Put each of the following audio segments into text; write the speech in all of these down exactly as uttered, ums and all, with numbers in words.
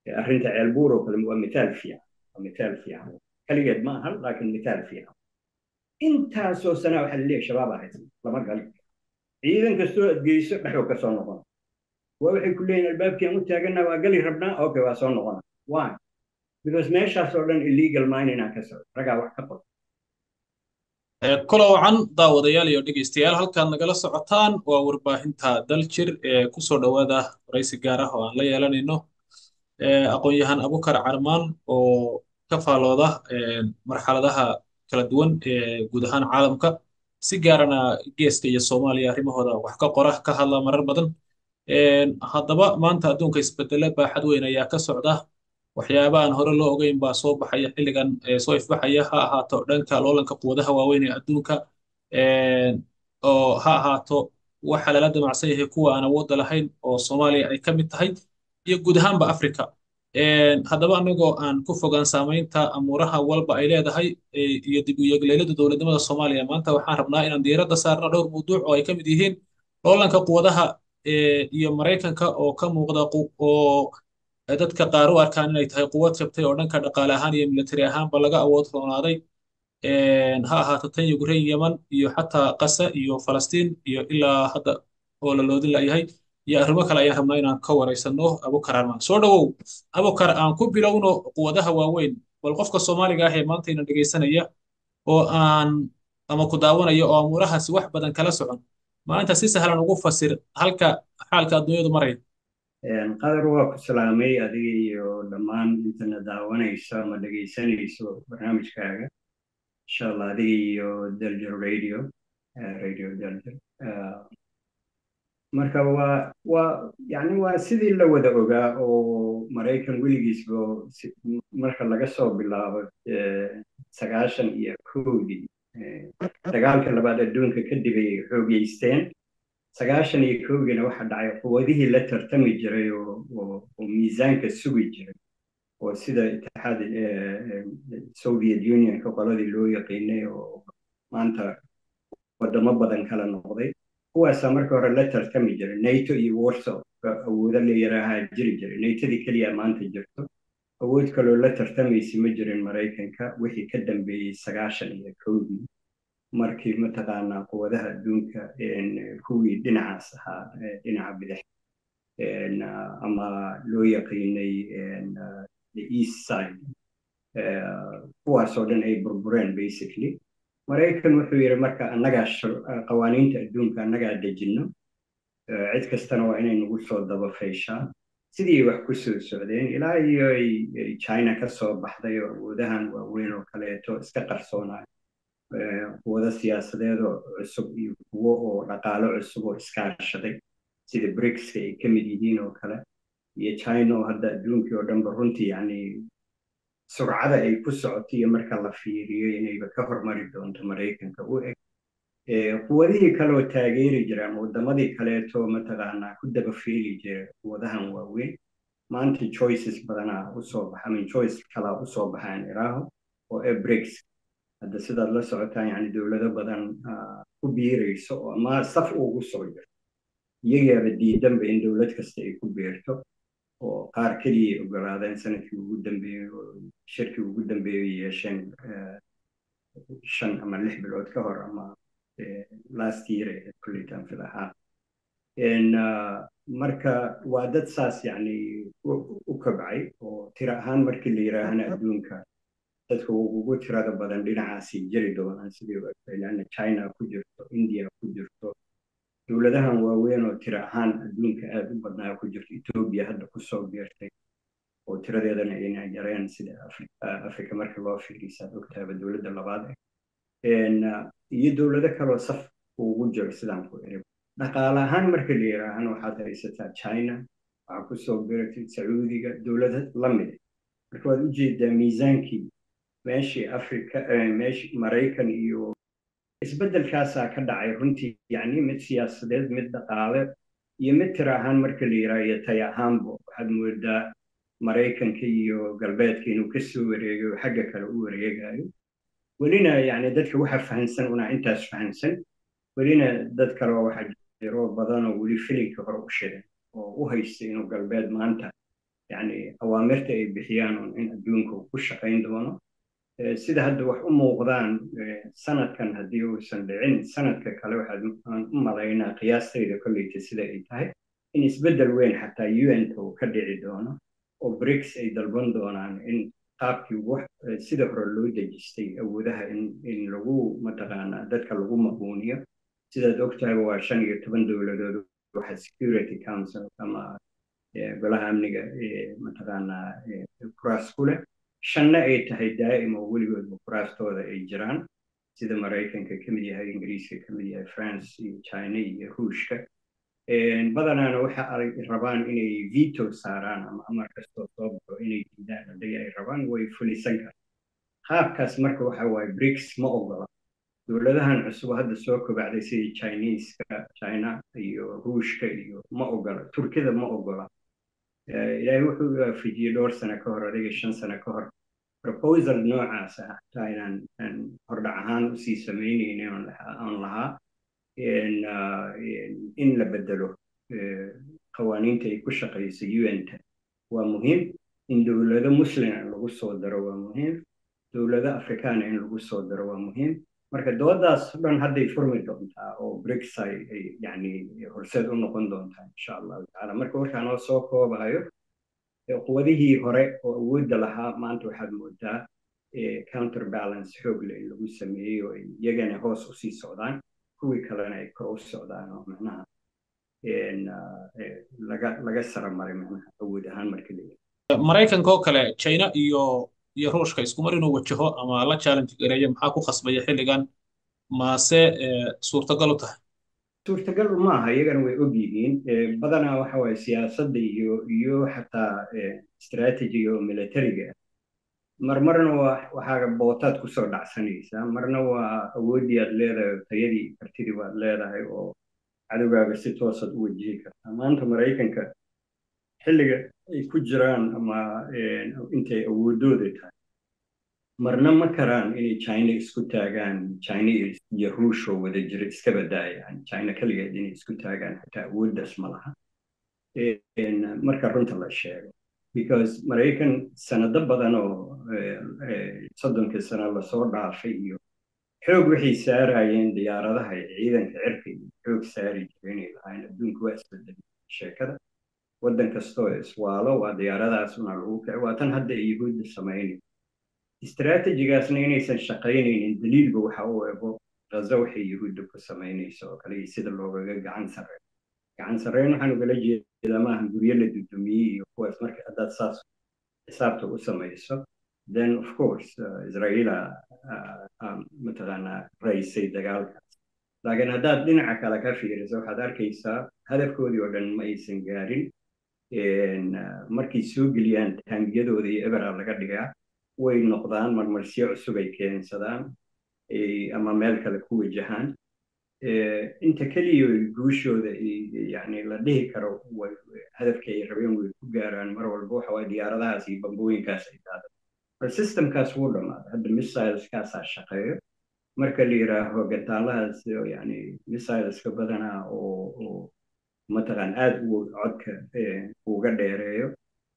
arrinta ceelbuur oo kale waa mitaal fiican waa mitaal fiican kaligeed ma ahan laakiin mitaal fiican intaasoo sana waxaa laleeyahay shabaab ahayd lama gali ciidan kastoo adgeyso dhexoo ka soo noqon waa waxay ku leeyihin albaabkii aan u taagana waa gali rabnaa okay waa soo noqona why because meeshaas oo dhan illegal mining aan ka socdo ragaa wax ka qor kula wacan daawadayaal iyo dhegeystayaal halkaad nagala socotaan waa warbaahinta daljir ee kusoo dhowaada waraysi gaar ah oo aan la yeelanayno aqoon-yahan abukar carmaan oo ka faalooda marxaladaha kala duwan ee guud ahaan caalamka si gaarana geeska iyo soomaaliya arrimahooda wax ka qora ka hadla marar badan haddaba maanta adduunka isbedele baaxad weyn ayaa ka socda waxyaaba aan hore loo ogeyn baa soo baxaya xilligan soo ifbaxaya ha ahaato dhanka loolanka quwadaha waaweyn ee adduunka oo ha ahaato waxa lala damacsan yahay kuwa aan awoodda lahayn oo soomaaliya ay ka mid tahay iyo guud ahaanba africa haddaba anagoo aan ku fogaan saamaynta amuuraha walba ay leedahay iyo dib u yeegleelada dowladnimada soomaaliya maanta waxaan rabnaa inaan diiradda saarno dhowr mawduuc oo ay ka mid yihiin loolanka quwadaha iyo maraykanka oo ka muuqda oo dadka qaar u arkaan inay tahay quwad jabtay oo dhanka dhaqaale ahaan iyo military ahaanba laga awood roonaaday ha ahaato tan Ukraine Yemen iyo xataa Gaza iyo Falastiin iyo ilaa hadda oo la loodin layahay iyo arrimo kale ayaan rabnaa inaan ka waraysano Abukar Armaan soo dhawow Abukar aan ku bilowno quwadaha waaweyn bal qofka Soomaaliga ah ee maanta ina dhageysanaya oo aan ama ku daawanaya oo amuurahaasi wax badan kala socon maanta si sahlan ugu fasir halka xaalka adduunyadu maraya qadar waa ku salaamay adiga iyo dhammaan intana daawanayso ama dhegaysanayso barnaamijkaaga insha allah adiga iyo daljir radio radio daljir marka waa waa yani waa sidii la wada ogaa oo maraykan weligiisba marka laga soo bilaabo sagaashan iyo kowdii dagaalka labaad adduunka kadib ay xoogeysteen sagaashan iyo kowgiina waxaa dhacay quwadihii la tartami jiray oo oo miisaanka sugi jiray oo sida itixaad soviet unionka qoladii loo yaqiinay oo maanta wadamo badan kala noqday kuwaasaa marka hore la tartami jiray nato iyo warsaw awoodo la yaraahaa jiri jiray natodii keliya maanta jirto awood kaloo la tartamaysa ma jirin maraykanka wixii ka dambeeyey sagaashan iyo kowdii markii mataqaanaa quwadaha adduunka kuwii dhinacaas ahaa dhinaca bidix ama loo yaqiinay the east side kuwaasoo dhan ay burbureen basically maraykan wuxuu yidhi marka annagaa qawaaniinta adduunka annagaa dejinno cid kastana waa inay nagu soo dabafayshaa sidii wax ku soo socdeen ilaa iyo ay china ka soo baxday oo awoodahan waaweyn oo kaleeto iska qarsoonayo quwado siyaasadeed oo cusub iyo kuwo oo dhaqaalo cusub oo iskaashaday sida bricska ay ka mid yihiin oo kale iyo china oo hadda adduunkii oo dhanba runtii yani surcada ay ku socoto iyo marka la fiiriyo inayba ka hormari doonto maraykanka u eg quwadihii kaleoo taageeri jira ama wadamadii kaleeto mataqaanaa ku daba feeli jira quwadahan waaweyn maanta choices badanaa usoo baxa amin choice kalaa usoo baxaan iraaho oo e brics hadda sidaad la socotaan yani dowlado badan ku biirayso oo ama saf ugu soo jirto iyagaaba diidanba in dowlad kasta ay ku biirto oo qaar keliya ay ogolaadeen sanadkii ugu dambeeyey oo shirkii ugu dambeeyey yeesheen shan ama lix bilood ka hor ama last year ee kullitan fil ahaan marka waa dad saas yani u kabcay oo tiro ahaan markii la yiraahana adduunka dadka ugu tirada badan dhinacaasi jiri doonaan sidii lana china ku jirto india ku jirto dowladahan waaweyn oo tiro ahaan adduunka aad u badnaa ku jirto ethiopia hadda kusoo biirtay oo tiradeedana ayna yareen sida africa marka loo fiirisaad ogtaaba dowladda labaad iyo dowlado kaloo saf ugu jiro sidaan ku iri dhaqaale ahaan marka la yiraahana waxaad haysataa china waxaa kusoo biirtay sacuudiga dowlado lamid marka waad ujeedaa miisaankii meeshii africa meeshii maraykan iyo isbeddelkaasaa ka dhacay runtii yani mid siyaasadeed mid dhaqaale iyo mid tiro ahaan marka la yiraaha iyo tay ahaanba waxaad moodaa maraykanka iyo galbeedka inuu kasoo wareegayo xagga kale u wareegayo welina yani dadka waxa fahansan una intaas fahansan welina dad kale waxa jiro badan oo weli filinka hore u shidan oo u haysta inuu galbeed maanta يعني awaamirta ay bixiyaan un in adduunka uu ku shaqayn doono sida hadda wax u muuqdaan sanadkan haddii uusan dhicin sanadka kale waxaad u malaynaa qiyaastayda kolleyta sida ay tahay in isbeddel weyn xataa u n-ka uu ka dhici doono oo brics ay dalban doonaan in qaabkii wax sida hore loo dejistay awoodaha in in lagu mataqaanaa dadka lagu maquuniyo sidaad ogtahay waa shan iyo toban dowladood waxa security council ama golaha amniga mataqaanaa kuraas ku leh shanna ay tahay daa'im oo weligoodba kuraastooda ay jiraan sida maraykanka ka mid yahay ingiriiska ka mid yahay france iyo china iyo ruushka badanaana waxa ay rabaan inay veto saaraan ama amar kastoo soo baxo inay diidaan haddii ay rabaan way fulisan karaan qaabkaas marka waxa waaye brics ma ogola dowladahan cusub hadda soo kobacday sida chineeska china iyo ruushka iyo ma ogola turkida ma ogola ilaahay wuxuu waafajiyey dhowr sano ka hor adiga shan sano ka hor proposal noocaas ah hataa inaan hordhac ahaan usii samaynayna aan lahaa in la bedelo qawaaniinta ay ku shaqayso u n-ta waa muhiim in dowlado muslima lagu soo daro waa muhiim dowlado afrikaana in lagu soo daro waa muhiim marka doodaas dhan hadday furmi doontaa oo brics ay yani horseed u noqon doontaa insha allahu tacaala marka warkaan oo soo koobayo quwadihii hore oo awoodda lahaa maanta waxaad moodaa counterbalance xoog leh in lagu sameeyey oo iyagana hoos usii socdaan kuwii kalena ay kor u socdaan oo macnaha laga laga sara maray macnaha awood ahaan marka la maraykanka oo kale china iyo iyo ruushka isku mar inuu wajaho ama la challenge gareeyo maxaa ku khasbaya xilligan maase suurtagal u tahay suurtagal ma aha iyagana way og yihiin badanaa waxa waaye siyaasadda iyo iyo xataa istaraatijiga oo militariga marmarna waa waxaaga bootaad kusoo dhacsanaysaa marna waa awooddii aad leedahay oo tayadii kartidii waad leedahay oo cadowgaaga si toosaad u wajihi kartaa maanta maraykanka xilliga ay ku jiraan ama intay awoodooda tahay marna ma karaan inay china isku taagaan china iyo ruush oo wada jira iska badaayaan china kaligeed inay isku taagaan xataa awooddaas ma laha marka runta la sheego because maraykan sanado badan oo soddonkii sano lasoo dhaafay iyo xoog waxay saarayeen diyaaradaha ciidanka cirka iyo xoog saari jireen inay lahayn adduunka waa isbedelay sheekada waddan kastoo iswaalo waa diyaaradaas una lagu kici waa tan hadda ay yuhuudda samaynay istaraatijigaasna inaysan shaqaynaynin daliilba waxa uu ego gaza waxay yuhuudda ku samaynayso oo kale iyo sida loogaga gacan sarreeyo gacan sarreyn waxaan ugala jeedaa maaha guryo la dudumiyey iyo kuwaas marka haddaad saas xisaabta u samayso then of course israa'iila mataqaanaa raysay dagaalkaas laakiin haddaad dhinaca kale ka fiiriso waxaad arkaysaa hadafkoodii oo dhan ma aysan gaarin markay soo geliyaan taangiyadooda iyo ebera laga dhigaa way noqdaan marmarsiyo cusub ay keensadaan ama meel kale ku wajahaan inta keliya guushooda yani la dhihi karo hadafka ay rabeen way ku gaaraan mar walba waxa waaye diyaaradahaas iyo bambooyinkaas ay daadaan bal systemkaas wuu dhammaaday hadda missileskaasaa shaqeeyo marka la yidhaaho gantaalahaas yani missileska badanaa oo mataqaan aada u codka uga dheereeyo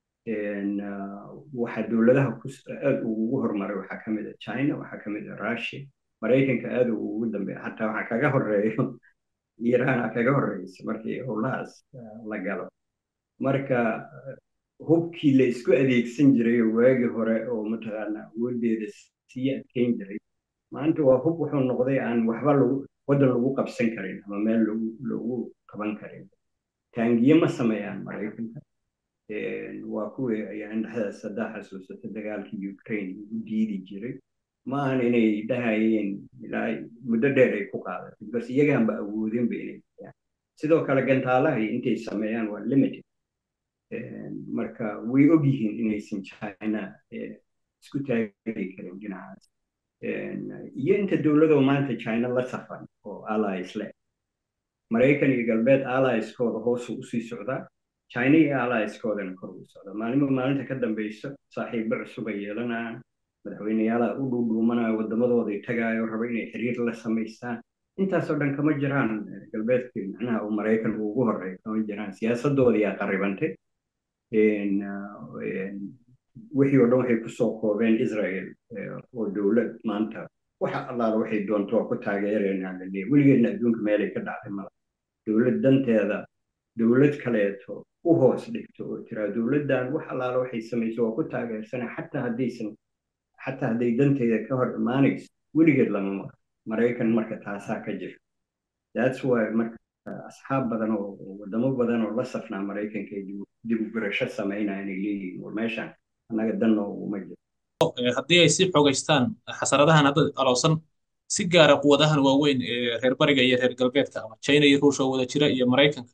waxa dowladaha aada ugu horumaray waxaa ka mid a china waxaa ka mid a russia maraykanka aada ugu dambeeya xataa waxaa kaga horeeyo iiraan aa kaga horeysa markii howlahaas la galo marka hubkii la isku adeegsan jiray waagii hore oo mataqaana awoodeeda sii adkeyn jiray maanta waa hub wuxuu noqday aan waxba lagu waddan lagu qabsan karin ama meel lagu lagu qaban karin taangiye ma sameeyaan maraykanka waa kuwii ayaan dhexdaas haddaa xasuusata dagaalkii ukraine u diidi jiray ma ahan inay dhahayeen ilaa muddo dheer ay ku qaadatay bas iyagaanba awoodinba inay hayaan sidoo kale gantaalaha intay sameeyaan waa limited marka way og yihiin inaysan china isku taagi karin dhinacaas iyo inta dowladoo maanta china la safan oo allies leh maraykan iyo galbeed allieskooda hoosu usii socdaa china iyo alliescoodana kor ugu socdaa maalinba maalinta ka dambayso saaxiibo cusub ay yeelanayaan madaxweyneyaalaha u dhuudhuumanayo waddamadooday tagaayo raba inay xiriir la samaystaan intaasoo dhan kama jiraan galbeedkii macnaha uu maraykan ugu horreeyo kama jiraan siyaasadooda yaa qarribantay wixii oo dhan waxay ku soo koobeen Israel oo dowlad maanta waxa allaala waxay doonto waa ku taageeraynaa la leeyahay weligeedna adduunka meelay ka dhacday mala dowlad danteeda dowlad kaleeto u hoos dhigto oo tiraa dowladdan wax allaala waxay samayso waa ku taageersanaa xataa haddaysan xataa hadday danteeda ka hor imaanayso weligeed lama maqlo maraykan marka taasaa ka jirta that's why marka asxaab badan oo wadamo badan oo la safnaa maraykanka ay dib u gurasho samaynaya inay leeyihiin war meeshaan annaga danno uma jiro haddii ay sii xoogaystaan xasaradahan hadda alowsan si gaara quwadahan waaweyn ee reer bariga iyo reer galbeedka ama China iyo Ruushka wada jira iyo Maraykanka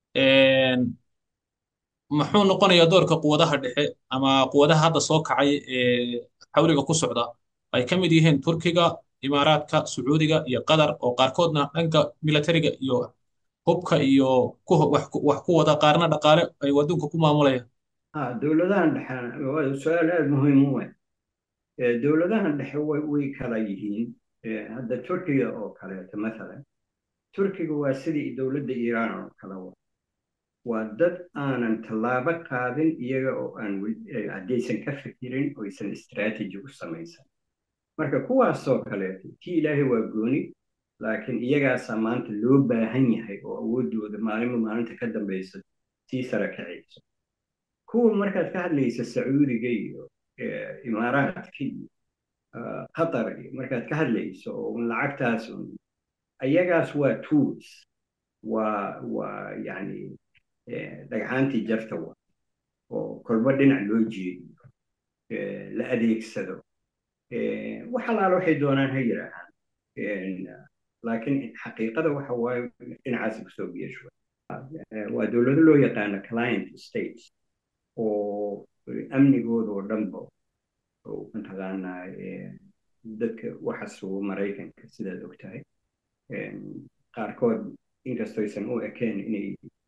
muxuu noqonayaa doorka quwadaha dhexe ama quwadaha hadda soo kacay ee xawliga ku socda ay ka mid yihiin Turkiga, Imaaraadka, Sacuudiga iyo Qatar oo qaarkoodna dhanka militariga iyo hubka iyo wax ku wada qaarna dhaqaale ay waddanka ku maamulayaan ah dowladahan dhexe waa su'aal aad muhiim u ah dowladahan dhexe way kala yihiin hadda Turkiga oo kaleeto maalan Turkiga waa sidii dowladda Iiraan oo kale waa dad aanan tallaabo qaadin iyaga oo aan haddaysan ka fikirin oo aysan istaraatiiji u samaysan marka kuwaasoo kaleeto tii ilaahay waa gooni laakiin iyagaasaa maanta loo baahan yahay oo awooddooda maalinba maalinta ka dambaysa sii sare kacayso kuwa markaad ka hadlaysa Sacuudiga iyo Imaaraadka iyo Qatar iyo markaad ka hadlayso oo lacagtaas ayagaas waa tools waa waa yani dhagxaantii jarta waa oo kolba dhinac loo jeediyo la adeegsado wax allaala waxay doonaan ha yidhaahaan laakiin xaqiiqada waxa waaye dhinacaasi kusoo geesho waa dowlado loo yaqaano client states oo amnigooda oo dhanba oo mataqaanaa dadka waxa sugo Maraykanka sidaad ogtahay qaarkood inkastoo aysan u ekeen inay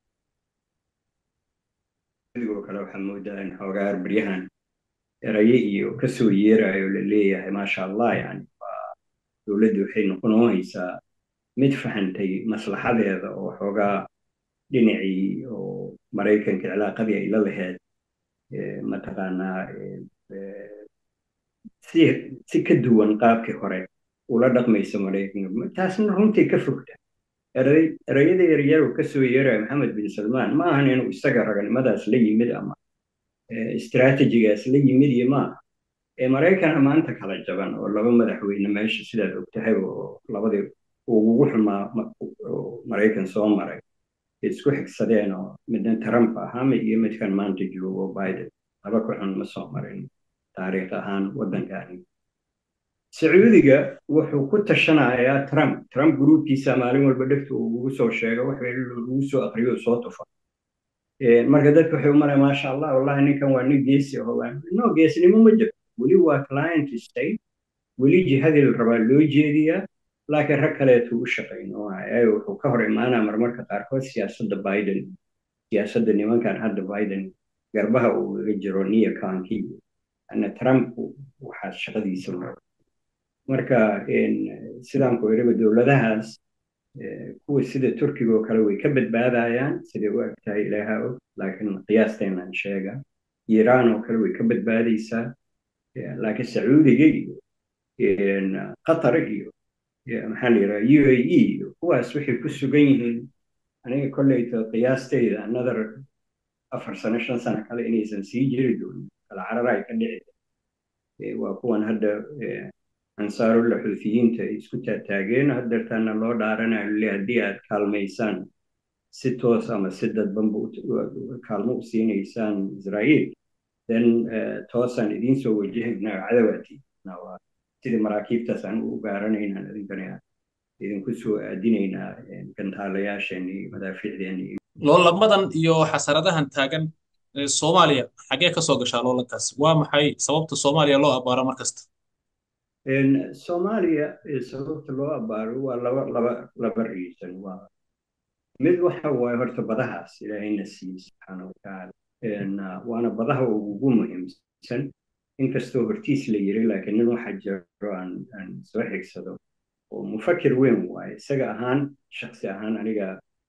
adigoo kale waxaa moodaa in xoogaa baryahan eraye iyo kasoo yeerayo la leeyahay maasha allah yani dowladdu waxay noqonaysaa mid fahantay maslaxadeeda oo xoogaa dhinacii oo Maraykanka cilaaqadii ay la lahayd mataqaanaa si si ka duwan qaabkii hore ula dhaqmaysa Maraykanka taasna runtii ka fogta erayada yaryar oo kasoo yeeraya Maxamed bin Salmaan ma ahan inuu isaga raganimadaas la yimid ama istaraatiijigaas la yimid iyo maaha ee Maraykan maanta kala jaban oo laba madaxweyne meesha sidaad ogtahay oo labadii ugu xumaa Maraykan soo maray isku xigsadeen oo midna Trump ahaa iyo midkan maanta joogo Biden laba ku xun ma soo marin taariikh ahaan waddankaani Sacuudiga wuxuu ku tashanayaa Trump Trump groupkiisa maalin walba dhegta ugu soo sheego wax lagu soo aqriyo soo tufa marka dadku waxay u maray maasha Allah wallahi ninkan waa nin geesi ah oo no geesnimo ma jiro weli waa client state weli jihadii la rabaa loo jeediyaa laakiin rag kaleetu u shaqeyno ay wuxuu ka hor imaanaa marmarka qaarkood siyaasadda Biden siyaasadda nimankan hadda Biden garbaha uu uga jiro neoconkii ana Trump waxaa shaqadiisa marka sidaan ku iriba dowladahaas kuwa sida Turkiga oo kale way ka badbaadayaan sida u agtahay ilaaha og laakiin qiyaasteenan sheega Iiraan oo kale way ka badbaadaysaa laakiin Sacuudiga iyo Qatar iyo maxaa la yiraahdaa U A E kuwaas waxay ku sugan yihiin aniga kolleyta qiyaasteyda another afar sano shan sano kale inaysan sii jiri doonin kala carar ay ka dhici waa kuwan hadda ansaarul xuuthiyiinta ay isku taageen haddeertaana loo dhaaranayo le haddii aad kaalmaysaan si toos ama si dadbanba kaalmo u siinaysaan Israa'iil then toosaan idiin soo wajahaynaa cadawaati sidii maraakiibtaas aan u gaaranaynaan idinkana idinku soo aadinaynaa gantaalayaasheenii madaafiicdeenii loolamadan iyo xasaradahan taagan Soomaaliya xagee ka soo gashaa loolankaas waa maxay sababta Soomaaliya loo abaaro markasta Soomaaliya sababta loo abaaro waa laba laba laba reason waa mid waxa waaye horta badahaas ilaahayna siiyey subxaanahu wa tacaala waana badaha ugu muhiimsan inkastoo hortiis la yiri laakiin nin waxa jiro aan aan soo xigsado oo mufakir weyn waaye isaga ahaan shakhsi ahaan aniga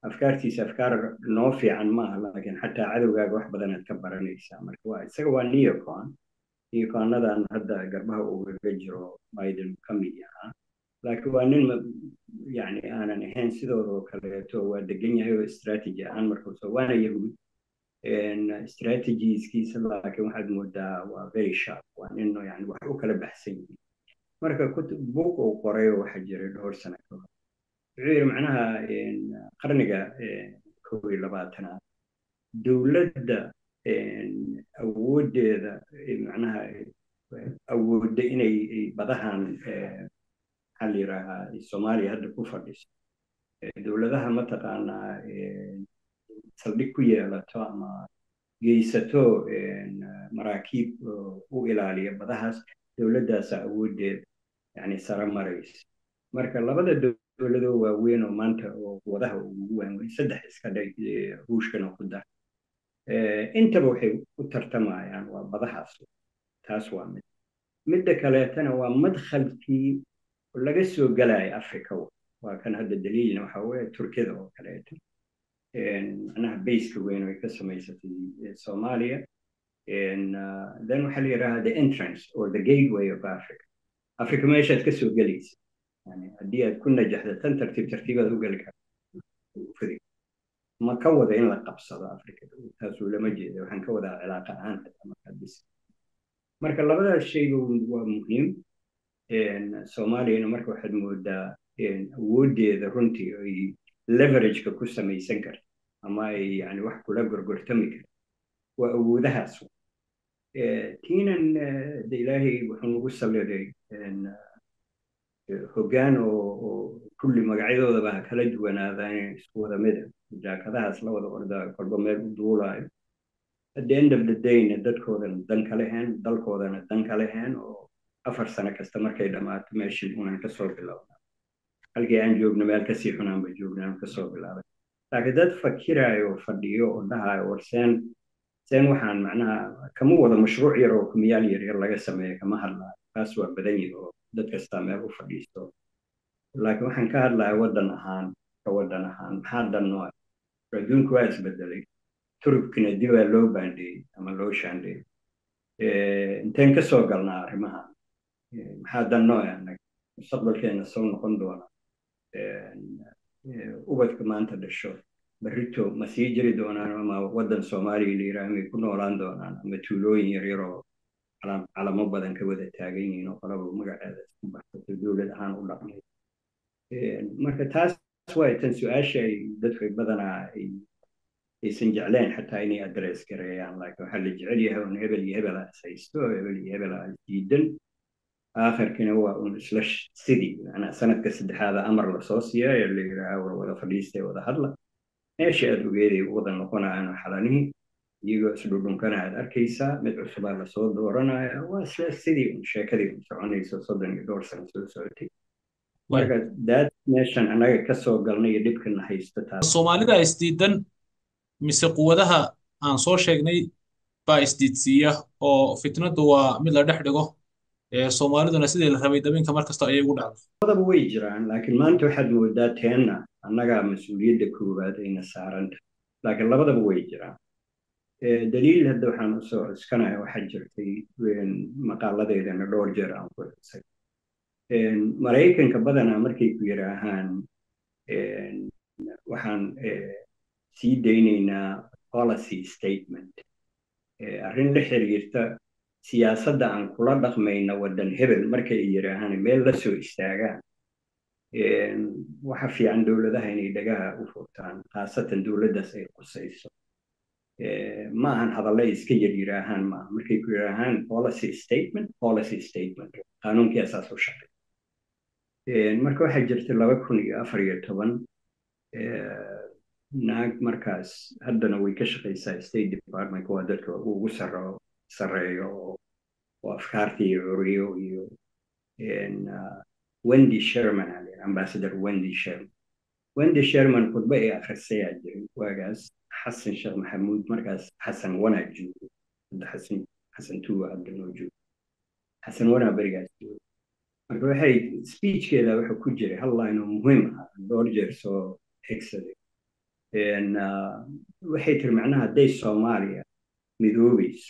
afkaartiisa afkaar noo fiican maaha laakiin xataa cadowgaaga wax badanaad ka baranaysaa marka waa isaga waa neocon neoconadan hadda garbaha ugaga jiro biden ka mid ahaa laakiin waa nin yani aanan ahayn sidoodoo kaleeto waa degan yahay oo strategy ahaan markuuso waana yahuud strategiskiisa laakiin waxaad moodaa waa very sharp waa nin yani wax u kala baxsan yihiin marka buug uu qoray oo waxa jiray dhowr sano ka hor wuxuu yidhi macnaha qarniga kow iyo labaatanaad dowladda awooddeeda macnaha awoodda inay badahan maxaa la yidhaahaa soomaaliya hadda ku fadhiso dowladaha mataqaanaa saldhig ku yeelato ama geysato maraakiib u ilaaliya badahaas dowladdaasa awooddeeda yani sare maraysa marka labada dowladoo waaweyn oo maanta oo wadaha ugu waaweyn saddex iska dhig ruushkana ku dar intaba waxay u tartamayaan waa badahaas taas waa mid midda kaleetana waa madkhalkii laga soo galaya africa waa kan hadda daliilna waxa weeye turkida oo kaleeto macnaha bayska weyn ay ka samaysatay soomaaliya then waxaa la yidhaahdaa the entrance or the gateway of africa africa meeshaad ka soo gelaysa yani haddii aad ku najaxda tan tartiib tartiibaad u geli karta ma ka wada in la qabsado africa taasuu lama jeeda waxaan ka wadaa cilaaqa ahaan xataa markaad bis marka labadaas shayba waa muhiim soomaaliyana marka waxaad moodaa awooddeeda runtii ay leverageka ku samaysan karta ama ay yani wax kula gorgortami karta waa awoodahaas tiinan de ilaahay wuxuu nagu saliday hoggaan oo kulli magacyadoodaba ha kala duwanaadaan isku wada mida jaakadahaas la wada ordaa kolba meel u duulaayo at the end of the dayna dadkoodana dan kale heen dalkoodana dan kale heen oo afar sano kasta markay dhammaato meeshii unan ka soo bilowna halkii aan joogno meel kasii xunaanba joognaan ka soo bilaabay laakiin dad fakiraayo fadhiyo oo dhahayo war seen seen waxaan macnaha kama wada mashruuc yar oo kumiyaal yar yar laga sameeyo kama hadlaayo taas waa badan yahi oo dad kastaa meel u fadhiisto laakiin waxaan ka hadlaya waddan ahaan ka waddan ahaan maxaa dan noo adduunku waa isbedelay turubkina dibaa loo baandheeyey ama loo shaandheeyey inteen ka soo galnaa arrimahan maxaa dan noo anag mustaqbalkeena soo noqon doona ubadka maanta dhasho barrito ma sii jiri doonaan ama waddan soomaaliya la yidhaah may ku noolaan doonaan ama tuulooyin yaryaroo calamo badan ka wada taagan yihiin oo qolaba magaceeda isku baxsato dowlad ahaan u dhaqmay marka taas waa tan su-aasha ay dadka badanaa aysan jecleen xataa inay adress gareeyaan laakiin waxaa la jecel yahay un hebel iyo hebel aad haysto hebel iyo hebel aad diidan aakhirkina waa un isla sidii macnaa sanadka saddexaada amar lasoo siiya ee la yidhaaha war wada fadhiistay wada hadla meesha aad ogeeday wada noqonayaan xalanihii iyagoo isdhudhunkana aad arkaysaa mid cusubaa lasoo dooranaya waa isla sidii un sheekadii un soconayso soddon iyo dhowr sano soo socotay marka daad meeshan annaga ka soo galnay iyo dhibkana haysto taas soomaalida isdiidan mise quwadaha aan soo sheegnay baa isdiidsiiya oo fitnadu waa mid la dhex dhigo soomaaliduna sidii la rabay dabinka mar kasta ayay ugu dhacdo labadaba way jiraan laakiin maanta waxaad moodaa teenna annagaa mas-uuliyadda koowaad ayna saaranta laakiin labadaba way jiraan daliil hadda waxaan usoo cuskanaya waxaa jirtay maqaaladeedana dhowr jeer aan ku xusay maraykanka badanaa markay ku yidhaahaan waxaan sii daynaynaa policy statement arrin la xiriirta siyaasadda aan kula dhaqmayna waddan hebel markay yidhaahaan meel la soo istaagaan waxa fiican dowladaha inay dhagaha u furtaan khaasatan dowladdaas ay qusayso ma ahan hadallay iska yar yidhaahaan maaha markay ku yidhaahaan policy statement policy statement qaanuunkii asaas u shaqay marka waxaa jirtay laba kun iyo afar iyo toban naag markaas haddana way ka shaqaysaa state department waa dadka ugu sarro sarreeyo oo afkaartii curiyo iyo wendy sherman ambassador wendy sherman wendy sherman khudba ay akhrisayaa jiray waagaas xasan sheekh maxamuud markaas xasan wanaa joogo hadda xasan xasan tuwa hadda noo joogo xasan wanaa berigaas joogo marka waxay speechkeeda wuxuu ku jiray hal line oo muhiim ah dhowr jeer soo xigsaday een, ah, waxay tiri macnaha hadday Soomaaliya midoobayso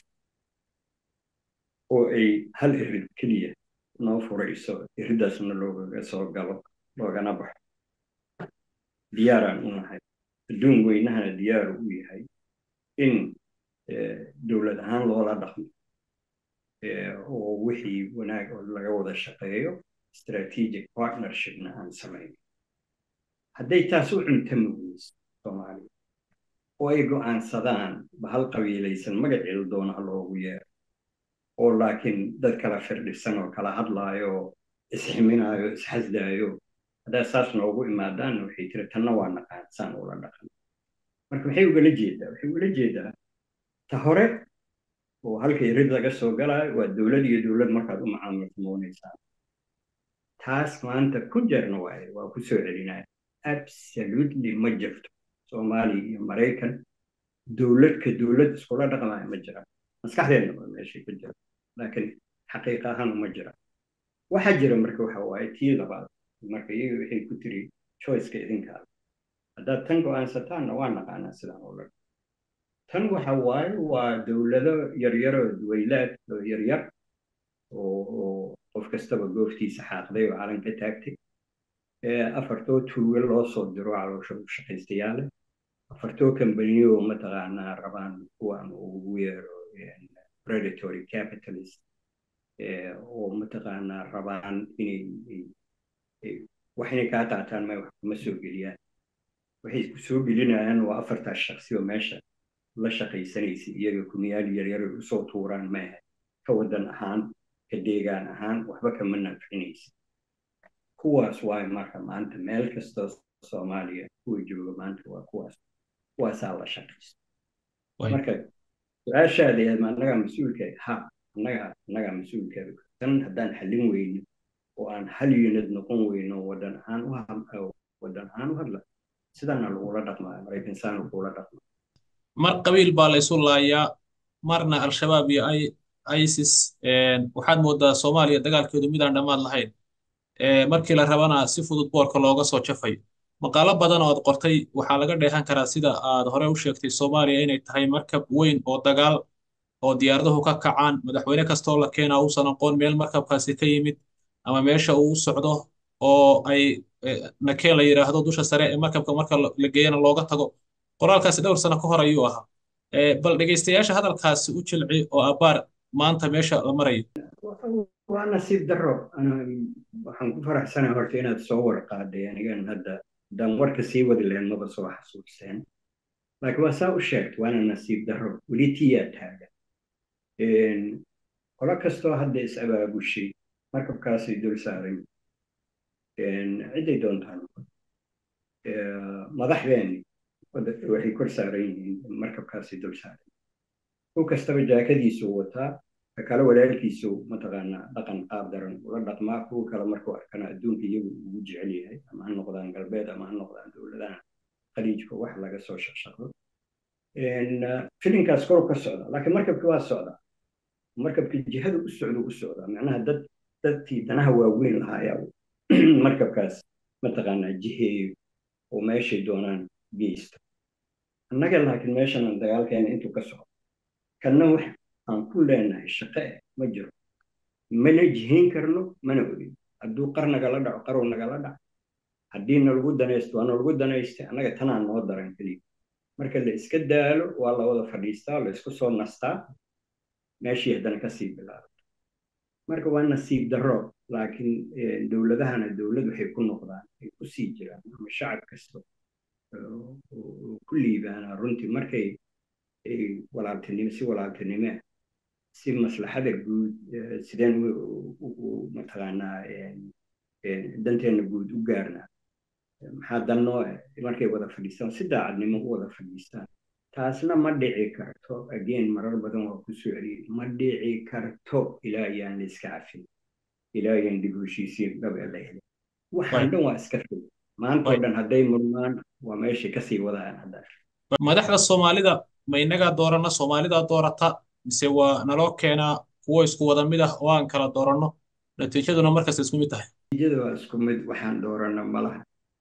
oo ay hal irid keliya noo furayso iridaasna loogaga soo galo loogana baxo diyaaraan u nahay adduun weynahana diyaar u yahay in eh, dowlad ahaan loola dhaqmo eh, oo wixii wanaag oo laga wada shaqeeyo strategic partnershipna aan samayn hadday taas u cuntami weyso Soomaaliya oo ay go'aansadaan bahal qabiilaysan magaceedu doona ha loogu yeero oo laakiin dad kala firdhisan oo kala hadlaayo oo isximinaayo isxasdaayo haddaa saas noogu imaadaan waxay tiri tanna waa naqaan saan ula dhaqan marka waxay ugala jeedaa waxay ugala jeedaa ta hore oo halka irid laga soo galaayo waa dowlad iyo dowlad markaad u macaamiltimoonaysaa taas maanta ku jarna waaye waa ku soo celinaya absolutely ma jirto Soomaaliya iyo Maraykan dowlad ka dowlad iskula dhaqmaya ma jiraan maskaxdeena waa meeshay ka jira laakiin xaqiiqa ahaan uma jiraan waxaa jira marka waxa waaye tii labaad marka iyaga waxay ku tiri choiceka idinkaa haddaad tan go'aansataanna waa naqaanaa sidaan oo lag tan waxa waaye waa dowlado yaryar oo duwaylaad oo yaryar oo oo qof kastaba gooftiisa xaaqday oo calan ka taagtay ee afartoo tuuga loo soo diro caloosha u shaqaystayaale afartoo kambaniyo mataqaanaa rabaan kuwaan ugu yeero predatory capitalist oo mataqaanaa rabaan inay waxinay kaa qaataan ma wax kuma soo geliyaan waxay isku soo gelinayaan waa afartaas shakhsi oo meesha la shaqaysanaysa iyaga kumiyaal yaryar usoo tuuraan maaha ka wadan ahaan ka deegaan ahaan waxba kama nafcinaysa kuwaas waayo marka maanta meel kastoo Soomaaliya kuwa jooga maanta waa kuwaas kuwaasaa la shaqaysta marka su-aashaada ee annagaa mas-uulka ha annaga annagaa mas-uulkeeda tan haddaan xallin weyno oo aan hal unit noqon weyno wadan ahaan u wadan ahaan u hadla sidaana lagula dhaqmaa Maraykan saana lagula dhaqmaa mar qabiil baa la isu laayaa marna al-shabaab iyo ISIS waxaad moodaa Soomaaliya dagaalkeedu midaan dhammaad lahayn markii la rabana si fudud boorka looga soo jafayo maqaalo badan oo aad qortay waxaa laga dheehan karaa sida aad hore u sheegtay Soomaaliya inay tahay markab weyn oo dagaal oo diyaaradahu ka kacaan madaxweyne kastoo la keenaa uusan aqoon meel markabkaasi ka yimid ama meesha uu u socdo oo ay nakeen la yiraahdo dusha sare ee markabka marka la geeyana looga tago qoraalkaasi dhowr sano ka hor ayuu ahaa bal dhegaystayaasha hadalkaasi u jilci oo abaar maanta meesha la marayo waa nasiib darro waxaan ku faraxsanahay horta inaad soo warqaaday anigan hadda haddaan warka sii wadi lahayn maba soo xasuusteen laakiin waa saa u sheegta waana nasiib darro weli tiyaa taagan qolo kastoo hadda is abaabushay markabkaasay dul saaran cidday doontaan madaxdeeni waxay kor saaran yihiin markabkaasay dul saaran ku kastaba jaakadiisu wataa ka kale walaalkiisu mataqaanaa dhaqan qaab daran ula dhaqmaa kuwa kale markuu arkana adduunka iyagu ugu jecel yahay ama ha noqdaan galbeed ama ha noqdaan dowladaha khaliijka wax laga soo shaqshaqo filinkaas kor ka socda laakiin markabki waa socdaa markabki jihada u socda u socdaa macnaha dad dadkii danaha waaweyn lahaa ayaa markabkaas mataqaanaa jiheeyo oo meeshay doonaan geysta annaga laakiin meeshan dagaalkeena intuu ka socdo kanna wax aan ku leenahay shaqo eh ma jiro mana jihayn karno mana ogin hadduu qar nagala dhaco qarow nagala dhaco haddii nalagu danaysto waa nalagu danaystay annaga tanaa noo daran keliya marka la iska daalo waa la wada fadhiistaa la isku soo nastaa meeshii haddana kasii bilaabata marka waa nasiib darro laakiin dowladahana dowlad waxay ku noqdaan ay ku sii jiraan ama shacab kasta ku liibaana runtii markay walaaltinimo si walaaltinimo si maslaxada guud sideen mataqaanaa danteena guud u gaarnaa maxaa dannoo markay wada fadhiistaan si daacadnimo u wada fadhiistaan taasna ma dhici karto again marar badan waa ku soo celiyey ma dhici karto ilaa ayaan la iska cafin ilaa ayaan dib u heshiisiin dhab ee la helay waxaan dhan waa iska fil maanta oo dhan hadday murmaan waa meeshay kasii wadayaan haddaa madaxda Soomaalida ma inaga doorana Soomaalida doorata mise waa naloo keenaa kuwo isku wada mid ah oo aan kala dooranno natiijaduna markaas isku mid tahay natiijadu waa isku mid waxaan doorana malaha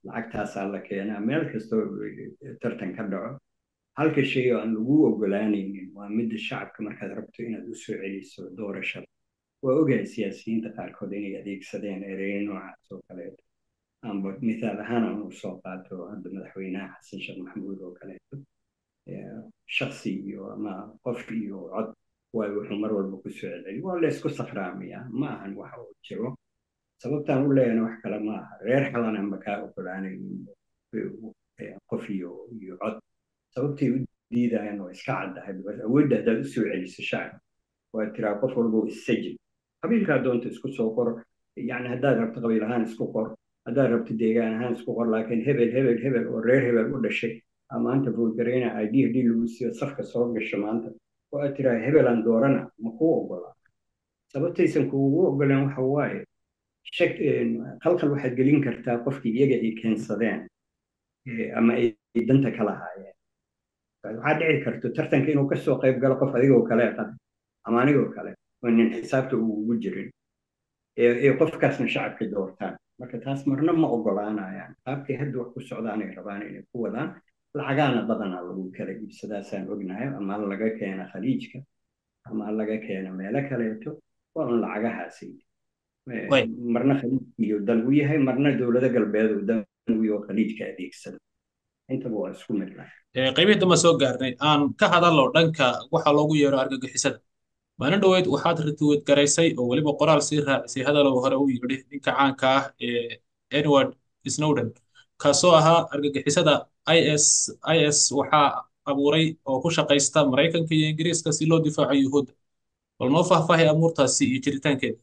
lacagtaasaa la keenaa meel kastoo tartan ka dhaco halka shay oo aan lagu ogolaanaynin waa midda shacabka markaad rabto inaad u soo celiso doorashada waa ogahay siyaasiyiinta qaarkood inay adeegsadeen ereyo noocaas oo kaleeto amba mithaal ahaan aan u soo qaato hadda madaxweynaha xasan sheekh maxamuud oo kaleeto shaksi iyo ama qof iyo cod waayo wuxuu mar walba ku soo celceli waa la isku sakhraamayaa ma ahan waxa uu jiro sababtaan u leeyana wax kale ma aha reer xalan aan makaa ogolaanaynin qof iyo iyo cod sababtay u diidayaan oo iska caddahay bas awoodda haddaad u soo celiso shacab waa tiraa qof walba issajin qabiilkaa doonta isku soo qor yani haddaad rabto qabiil ahaan isku qor haddaad rabto deegaan ahaan isku qor laakiin hebel hebel hebel oo reer hebel u dhashay maanta voodgareyna I D haddii lagu siiyo safka soo gasho maanta oo aad tiraa hebelaan doorana ma kuu ogolaa sababtaysan kuugu ogolaan waxa waaye shak qalqal waxaad gelin kartaa qofkii iyaga ay keensadeen ama ay danta ka lahaayeen waxaa dhici karto tartanka inuu kasoo qayb galo qof adigoo kale ama anigoo kale oo nin xisaabta uu ugu jirin ee qofkaasna shacabka doortaan marka taas marna ma ogolaanayaan qaabkay hadda wax ku socdaan ay rabaan inay ku wadaan lacagaana badanaa lagu kala iibsadaasaan ognahay ama laga keena khaliijka ama laga keena meelo kaleeto waa un lacagahaasi marna khaliijkiyo dan u yahay marna dowlado galbeed uu dan u yaho khaliijka adeegsada intaba waa isku mid lahay qaybihii dambe soo gaarnay aan ka hadalno dhanka waxa loogu yeero argagixisada maalin dhoweyd waxaad rituwad garaysay oo weliba qoraal sii raacisay hadalow hore u yidhi ninka caanka ah ee Edward Snowden kaasoo ahaa argagixisada I S I S waxaa abuuray oo ku shaqaysta Maraykanka iyo Ingiriiska si loo difaaco Yuhuudda bal noo faahfaahay amuurtaasi iyo jiritaankeeda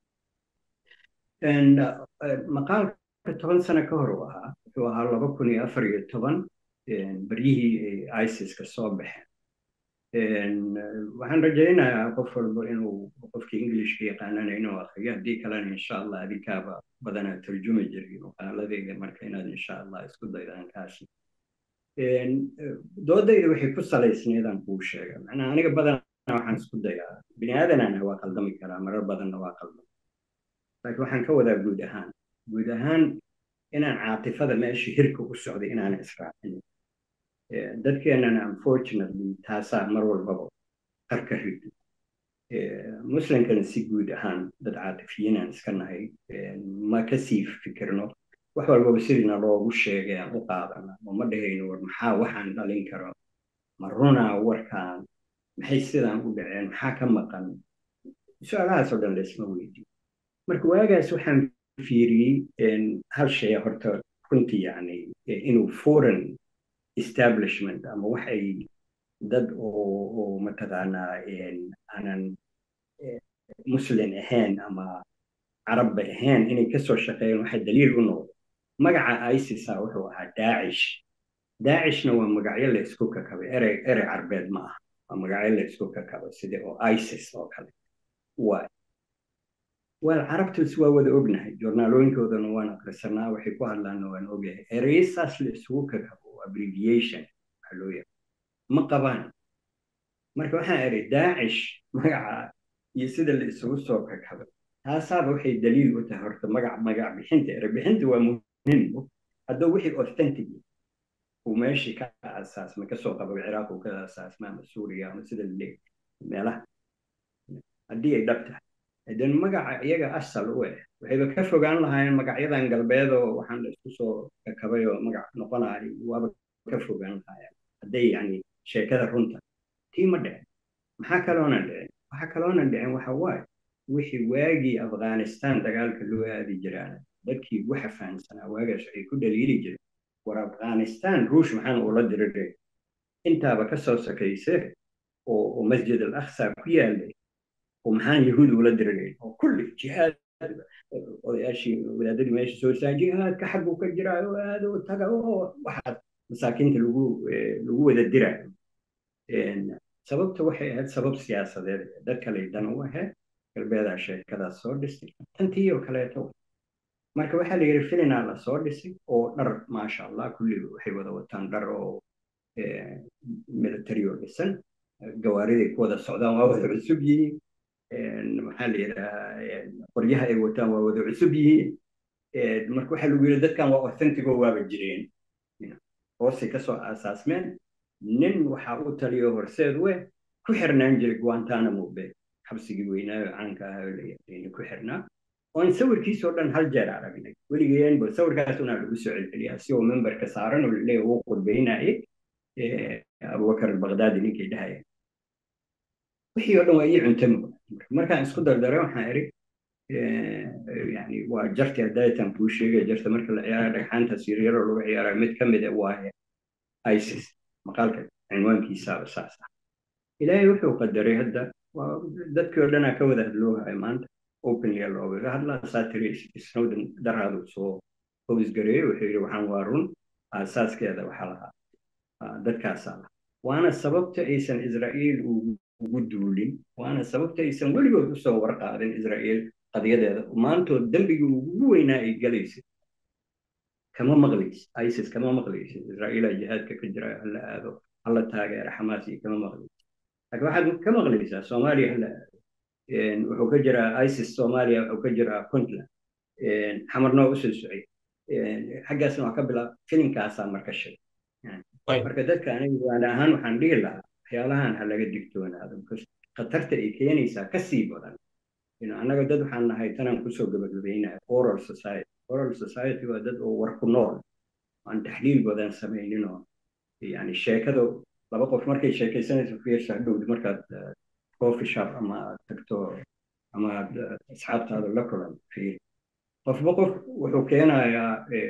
maqaalka toban sano ka hor uu ahaa wuxuu ahaa laba kun iyo afar iyo toban baryihii ISIS ka soo baxeen waxaan rajaynayaa qof walba inuu qofkii Englishka yaqaanana inuu akhriyo haddii kalena insha allah adinkaaba badanaa tarjumi jiray maqaaladayda marka inaad insha allah isku daydaan kaasi doodayda waxay ku salaysneedaan kuu sheega macnaa aniga badanaa waxaan isku dayaa bini aadanana waa qaldami karaa marar badanna waa qaldami laakiin waxaan ka wadaa guud ahaan guud ahaan inaan caatifada meesha hirka u socday inaan israacin dadkeenana unfortunately taasaa mar walbaba qarka rido muslimkana si guud ahaan dad caatifiyiinaan iska nahay ma kasii fikirno wax walbaba sidiina loogu sheegay aan u qaadana oo ma dhahayno war maxaa waxaan dhalin karo ma runaa warkaan maxay sidaan u dhaceen maxaa ka maqan su-aalahaasoo dhan laysma weydiin marka waagaas waxaan fiiriyey hal shay horta runtii yani inuu foreign establishment ama wax ay dad oo mataqaanaa aanan muslim ahayn ama carabba ahayn inay kasoo shaqeeyeen waxay daliil u noqdo magaca ISIS wuxuu ahaa daacish daacishna waa magacyo la isku kakabay erey erey carbeed ma aha waa magacyo la isku kakabay sida oo ISIS oo kale waa wal carabtus waa wada ognahay joornaalooyinkoodana waan akhrisanaa waxay ku hadlaana waan ogahay ereysaas la isugu kakabo abbreviation waxa loo yaqaan ma qabaan marka waxaan eray daacish magaca iyo sida la isugu soo kakabay taasaaba waxay daliil u tahay horta magac magac bixinta erey bixinta waa muhiim hadduu wixii authentic uu meeshii ka asaasma kasoo qabo ciraaq uu ka asaasma ama suuriya ama sida leeg meelaha haddii ay dhab tahay idan magaca iyaga asal u eh waxayba ka fogaan lahaayeen magacyadan galbeed oo waxaan la isku soo kakabay oo magac noqonayo waaba ka fogaan lahaayeen hadday yani sheekada runta tii ma dhicin maxaa kaloona dhicin waxaa kaloona dhicin waxa waaye wixii waagii afghanistan dagaalka loo aadi jiraan dadkii waxa fahansanaa waagaas waxay ku dhaliili jireen war afghanistan ruush maxaan ula diriray intaaba ka soo sakayse oo masjid al aqsa ku yaalay ومحان يهود ولا درجين وكل جهاد وياشي ولادي ماشي سوي سان جهاد كحب وكجرا وهذا وتقع واحد مساكين اللجوء اللجوء ذا الدرع إن سبب توحي هذا سبب سياسة ذا ذا كله دنا وها البيض عشان كذا صور دستي تنتهي وكله تو ما كواحد اللي يرفلنا على صور دستي أو در ما شاء الله كل وحي وذا وتندر أو ميلتريو لسن جواري كودا السودان وهذا السبيعي maxaa la yidhahaa qoryaha ay wataan waa wada cusub yihiin marka waxaa lagu yidhi dadkan waa authentic oo waaba jireen hoosay kasoo aasaasmeen nin waxaa u taliyo horseed we ku xirnaan jiray guantanamo bay xabsigii weynaayo caanka ahaa oo la yaqaanay ku xirnaa oon sawirkiisoo dhan hal jeer aragnay weligeenba sawirkaas unaa lagu soo celceliyaa si oo memberka saaran oo laleeya uu qudbaynayay abubakar albaqdaadi ninkay dhahaya wixii oo dhan waa ii cuntami markaan isku dardaray waxaan idhi yani waa jarti hadaytan kuu sheegay jarta marka la ciyaara dhagxaanta siryaro lagu ciyaara mid ka mid ah waa isis maqaalka cinwaankiisaaba saas ah ilaahay wuxuu qadaray hadda dadkii oo dhanaa ka wada hadloohaya maanta openly loogaga hadlaa saatiri snowden daraadu soo howsgareeyey wuxuu yidhi waxaan waa run aasaaskeeda waxaa lahaa dadkaasaa lahaa waana sababta aysan israa'iil ugu duulin waana sababta aysan weligood usoo warqaadin israa'iil qadiyadeeda maantoo dembigii ugu weynaa ay galaysay kama maqlaysid isis kama maqlaysid israa'iila jihaadka ka jira hala aado hala taageero xamaas iyo kama maqlaysid laakiin waxaad ka maqlaysaa soomaaliya hala aado wuxuu ka jiraa isis soomaaliya wuxuu ka jiraa puntland xamarnoo usoo socay xaggaasna waa ka bilaab filinkaasaa marka shay marka dadka aniga waan ahaan waxaan dhihi lahaa waxyaalahan ha laga digtoonaado khatarta ay keenaysaa ka sii badan annaga dad waxaan nahay tanaan kusoo gabagabaynahay oral society oral society waa dad oo war ku nool aan taxliil badan samayninoo yani sheekada laba qof markay sheekaysanayso fiirsa hadhowdi markaad coffee shop ama aad tagto ama aad asxaabtaada la kulan fiir qofba qof wuxuu keenayaa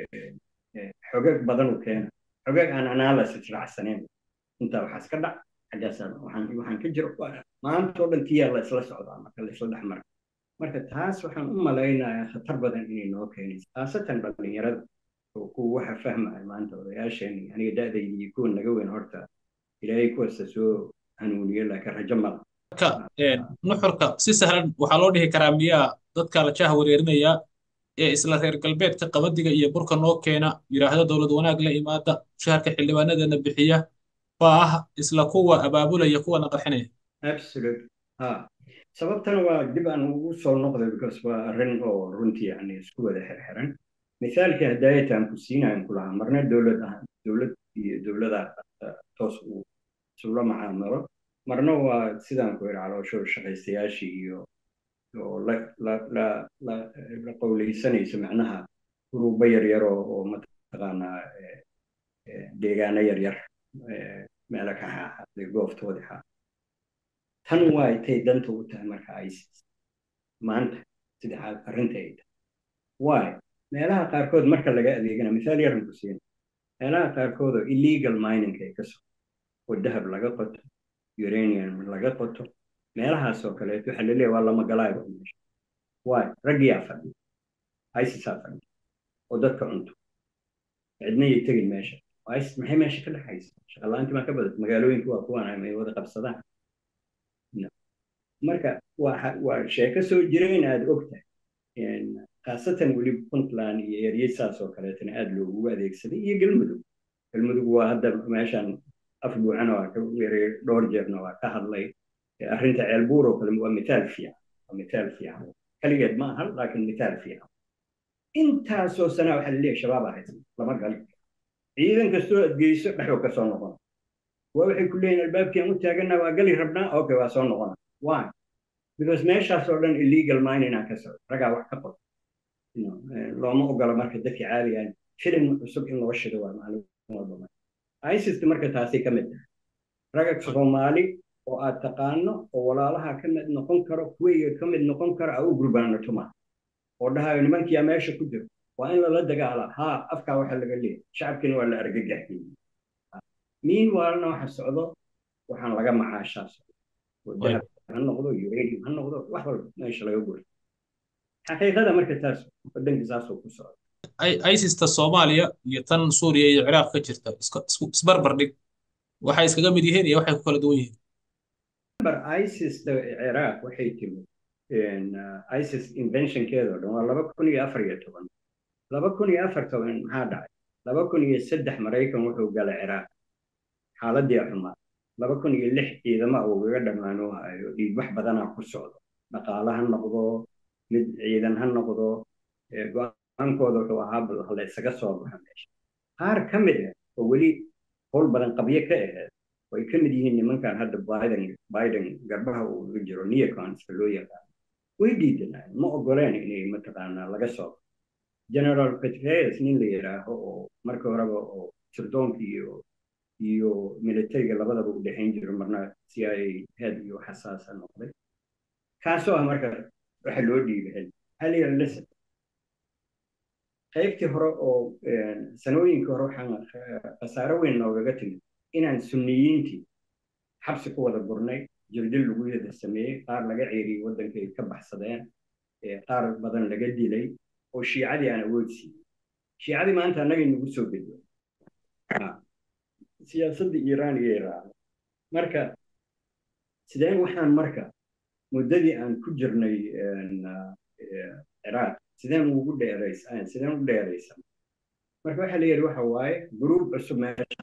xogag badan uu keena xogag aan analysis raacsanayn intaa waxaas ka dhac xaggaasaan waxaan waxaan ka jiro maanta oo dhan tiyaa la isla socdaa marka la isla dhex mara marka taas waxaan u malaynayaa khatar badan inay noo keenayso khaasatan dhallinyarada oo kuwa waxa fahmaya maanta odayaasheen aniga da'dayda iyo kuwa naga weyn horta ilaahay kuwasta soo hanuuniyo laakiin rajo mala marka nuxurka si sahlan waxaa loo dhihi karaa miyaa dadka la jaha wareerinaya ee isla reer galbeedka qabadiga iyo burka noo keena yiraahdo dowlad wanaag la imaada mushaharka xildhibaanadeena bixiya baa ah isla kuwa abaabulaya kuwana qarxinaya absolute ha sababtana waa dib aan ugu soo noqday because waa arrin oo runtii yani isku wada xirxiran misaalkii hadaayataan ku siinayan ku lahaa marna dowlad ahaan dowlad iyo dowlada toos uu isula macaamalo marna waa sidaan ku yidhi caloosho shaqaystayaashii iyo oo la la la la la qowleysanayso macnaha guruubo yaryar oo mataqaanaa deegaano yaryar meelo ka xaaxaday gooftoodii xaa tan waa tay danta u tahay marka isis maanta sida arrinta ay tahay waay meelaha qaarkood marka laga adeegana misaal yaran ku siina meelaha qaarkood oo illegal mining ay ka soo oo dahab laga qoto uranium laga qoto meelahaas oo kaleeto waxa la leeyahay waa lama galaayo meesha waay raggiyaa fadhi isis aa fadhi oo dadka cunto cidna yay tegin meesha isis maxay meesha ka dhexaysa shaqalaantii maa ka badan magaalooyinku waa kuwaan ay wada qabsadaan marka waa waa sheeko soo jireen aad ogtahay khaasatan weli puntland iyo eryeysaas oo kaleetana aad loogu adeegsaday iyo galmudug galmudug waa hadda meeshan af buucana waa ka weeray dhowr jeerna waa ka hadlay arrinta ceelbuur oo kale waa mitaal fiican waa mitaal fiican kaligeed ma aha laakiin mitaal fiican intaasoo sana waxaa la leeyahay shabaab ahayd lama gali ciidan kastoo adgeyso dhexoo ka soo noqon waa waxay ku leeyihin albaabkii aan u taagana waa gali rabnaa okay waa soo noqona why because meeshaas oo dhan illegal mining aan ka socdo ragaa wax ka qoto looma ogola marka dadka caadiga filim cusub in loo shido waa maalin walba isis marka taasi ka mid tahay ragag soomaali oo aad taqaano oo walaalaha ka mid noqon karo kuwayga ka mid noqon karo aa u gurbaanato ma oo dhahayo nimankiyaa meesha ku jiro waa in lala dagaalaa haa afkaa waxa laga leeyahay shacabkiina waa la argagaxiyey meanwhilena waxa socdo waxaan laga macaashaa socdo oo dahab ha noqdo uranium ha noqdo wax walba meesha laga guro xaqiiqada marka taas wadanka saasoo ku socdo isista soomaaliya iyo tan suuriya iyo ciraaq ka jirta isbarbar dhig waxay iskaga mid yihiin iyo waxay ku kala duwan yihiin isis ciraaq waxay timid isis inventionkeeda oo dhan waa laba kun iyo afar iyo toban laba kun iyo afar toban maxaa dhacay laba kun iyo saddex maraykan wuxuu galay ciraaq xaaladii xumaa laba kun iyo lix ciidama uu ugaga dhammaanoo hayo dhiig wax badanaa ku socdo dhaqaale ha noqdo mid ciidan ha noqdo aankooda wuxuu ahaa bal la isaga soo baxa meesha qaar ka mid ah oo weli howl badan qabyo ka ahayd oo ay ka mid yihiin nimankan hadda biden biden garbaha uu uga jiro neoconska loo yaqaano way diidanaan ma ogoleen inay mataqaanaa laga soo general petraeus nin la yidhaaho oo marka horeba oo sirdoonka iyo iyo militariga labadaba u dhexayn jiro marna c i a head iyo xasaasa noqday kaasoo ah marka waxa loo dhiibay haliya listen qaybtii hore oo sanooyinkii hore waxaan khasaaro weyn noogaga timid inaan sunniyiintii xabsi ku wada gurnay jirdil lagu yada sameeyey qaar laga ceeriyey waddanka ay ka baxsadeen qaar badan laga dilay oo shiicadii aan awood siiyey shiicadii maanta annagay nagu soo bediyeen siyaasadda iiraan iyo iraan marka sideen waxaan marka muddadii aan ku jirnay ciraaq sideen ugu dheeraysan sideen u dheeraysan marka waxaa la yidhi waxa waaye gruub cusub meesha